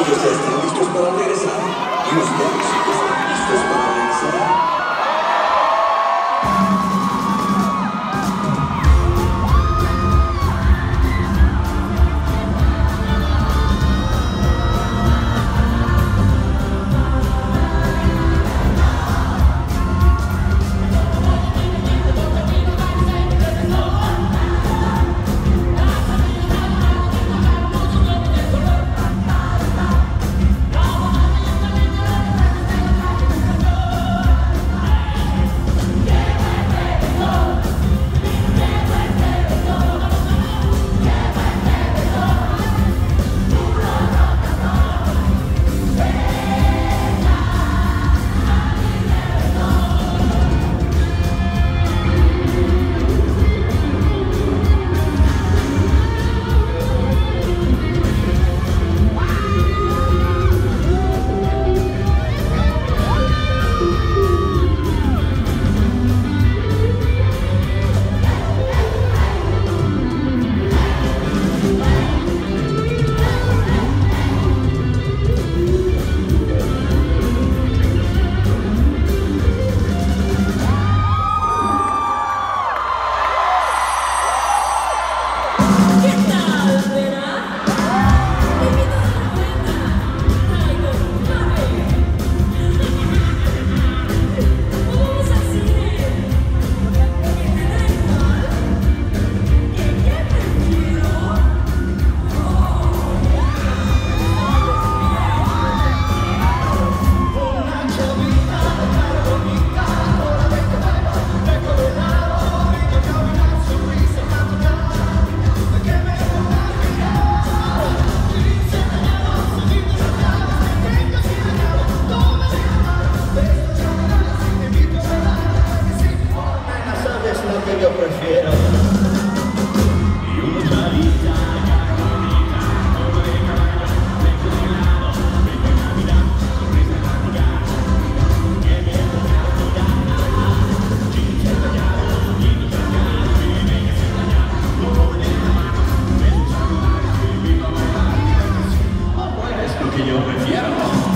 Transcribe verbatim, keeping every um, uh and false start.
Ellos ya están listos para regresar. ¿Y ustedes están listos para regresar? Yo prefiero y uno chavita, bonita, como de caballo, vengo de lado, vengo de Navidad, sonrisa en la mirada, que me toca cuidar, chicha tallado, niño tallado, vive que se tallado, como de la mano, me gusta rodar, vivo a bailar, oh, pues es lo que yo prefiero.